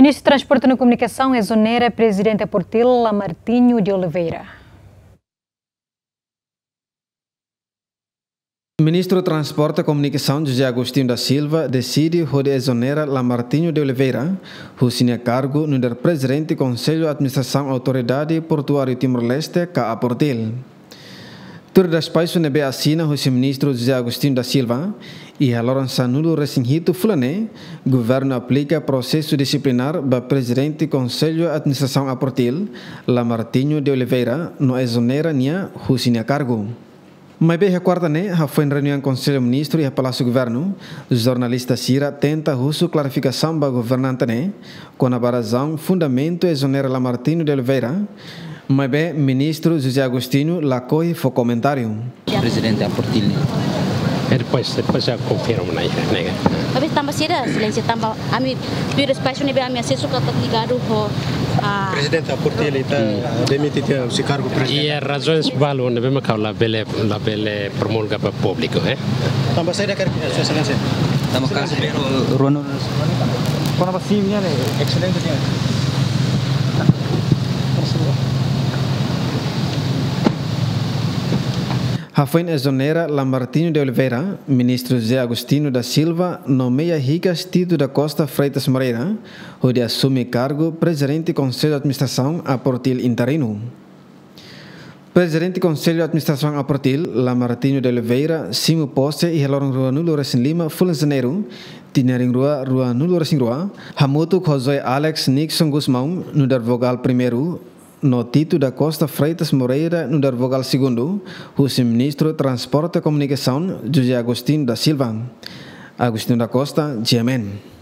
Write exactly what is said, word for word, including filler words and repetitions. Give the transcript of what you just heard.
Ministro de Transporte e Comunicação exonera presidente Portil Lamartine de Oliveira. O ministro do Transporte e Comunicação, José Agostinho da Silva, decide de exonerar Lamartine de Oliveira, que tinha cargo no presidente do Conselho de Administração Autoridade Portuária Timor-Leste, K A Portil. Tudo das países nebe assina o ministro José Agostinho da Silva e a Lourenço nulo resinhito fulane, governo aplica processo disciplinar para presidente do Conselho de Administração a Portil, Lamartine de Oliveira, no exonera nia o tinha cargo. Mas bem recorda né, foi em reunião com o Conselho Ministro e o Palácio do Governo, o jornalista Cira tenta a clarificação para o governante né, com a razão fundamento exonera Lamartine de Oliveira, mas bem Ministro José Agostinho lá corre foi comentário. Presidente a Portil. Depois, depois já confirmo na nega. Tapi tambah sira silêncio tambah ami pure espaço nebe ami acesso que ligado ho a Presidente a Portil está demitido o cargo presidente. E as razões valem nebe me cau la bele la bele promulga para público, eh? Tambah saya quer sua excelência. Estamos caso pero Rono Quando a vacina é excelente dia. Rafael exonera Lamartine de Oliveira, ministro José Agostinho da Silva, nomeia Ricas Tito da Costa Freitas Moreira, onde assume cargo presidente do Conselho de Administração a Portil interino. Presidente do Conselho de Administração a Portil, Lamartine de Oliveira, Simo Poste e Helorong Rua Nulo Resin Lima, Fulan Janeiro, Tinaring Rua Rua Nulo Resin Rua, Hamutu José Alex Nixon Guzmão, no dar vogal primeiro, no Tito da Costa Freitas Moreira, no dar vogal segundo, o ministro de Transporte e Comunicação, José Agostinho da Silva. Agostinho da Costa, G M N.